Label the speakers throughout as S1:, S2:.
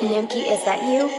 S1: Nimki, is that you?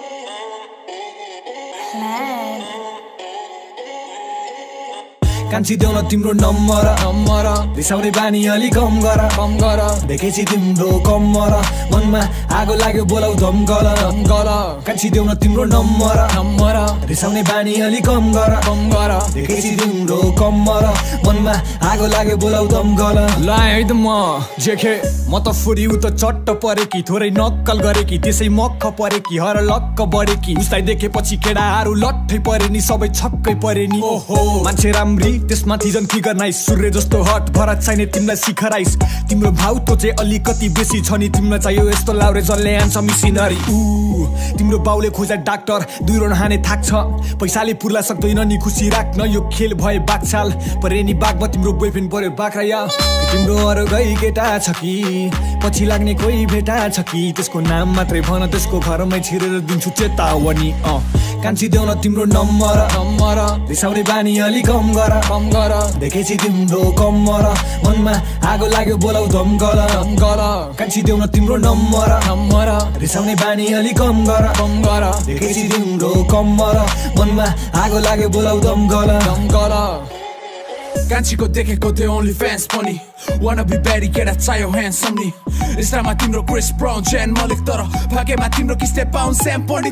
S2: कान्छी देऊ न तिम्रो नम्बर रिसाउने बानी अलि कम गर देखेछि तिम्रो कम्मर मनमा आगो लाग्यो बोलाउ धमगल कान्छी देऊ न तिम्रो नम्बर रिसाउने बानी अलि कम गर देखेछि तिम्रो कम्मर मनमा आगो लाग्यो बोलाउ धमगल लाए है त म जेखे म त फुरी उ त चट्ट परेकी थोरै नक्कल गरेकी त्यसै मक्ख परेकी हर लक्क बढेकी उसलाई देखेपछि केडाहरू लट्ठै परे नि सबै छक्कै परे नि ओहो मान्छे राम्री त्यसमाथि जन फिगर नाइस सूर्य जस्तो हट भरत चाहिने तिमीलाई शिखराइस तिम्रो भाउ तो चाहिँ अलिकति बेसी छ नि तिमीलाई चाहियो यस्तो लाउरे जसले आन्छ मिसिनरी तिम्रो बाउले खोजा डाक्टर दुई रोन हाने थाक्छ पैसाले पुर्ला सक्दैन नि खुसी राख्न यो खेल भए बागछाल परेनी बागमा तिम्रो बोयफ्रेन्ड पर्यो बाख्रा या तिम्रो अरू गई केटा छ कि पछि लाग्ने कोही भेटा छ कि त्यसको नाम मात्रै भन त्यसको घरमै छिरेर दिन्छु चेतावनी कान्छी देऊ न तिम्रो नम्बर रिसाउने बानी अलि कम गर देखेछि तिम्रो कम्मर मनमा आगो लाग्यो बोलाउ धमगल कान्छी देऊ न तिम्रो नम्बर रिसाउने बानी अलि कम गर देखेछि तिम्रो कम्मर मनमा आगो लाग्यो बोलाउ धमगल
S3: कान्छीको देखेको त्यो ओन्ली फ्यान्स पनि wanna be better केटा चाहियो ह्यान्डसम नि इन्स्टामा तिम्रो क्रिस ब्राउन जेन मलिक तर भाग्यमा तिम्रो किस्ते पाउन स्याम पण्डित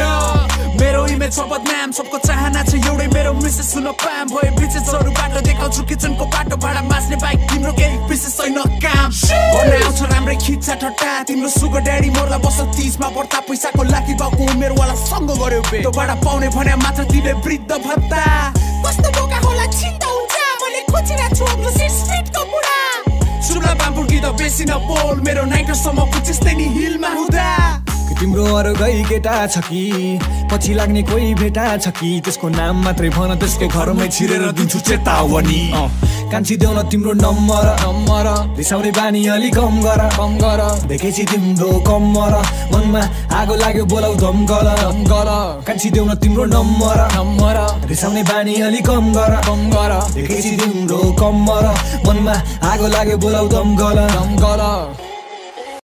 S3: मेरो इमेज सब बदनाम सबको चाहना छ एउटै मेरो मिसेस सुन पाम भयो बिचेसहरू बाटो देखाउँछु किचनको बाटो भाडा मास्ने बाइक तिम्रो केही विशेष छैन काम गर्न आउँछ राम्रै खिच्चा ठट्टा तिम्रो सुगर ड्याडी मोर्ला बस 30 मा बढ्ता पैसाको लाठी बाउको उमेरवाला सँग गर्यो बे त्यो भाडा पाउने भने मात्र तिमीले वृद्ध भत्ता कस्तो बोका होला चिन्ता हुन्छ मैले खोजिरहेको छु आफ्नो स्ट्रिटको बुढा सुरुला बाम्पुर्की त बेसी न बोल मेरो नाइटसम्म पुचेस्तै नि हिलमा हुँदा
S2: तिम्रो अरू गई केटा छ कि पछि लाग्ने कोही भेटा छ कि त्यसको नाम मात्रै भन त्यसको घरमै छिरेर दिन्छु चेतावनी कान्छी देऊ न तिम्रो नम्बर रिसाउने बानी अलि कम गर देखेछि तिम्रो कम्मर मनमा आगो लाग्यो बोलाउ धमगल कान्छी देऊ न तिम्रो नम्बर रिसाउने बानी अलि कम गर देखेछि तिम्रो कम्मर मनमा आगो लाग्यो बोलाउ धमगल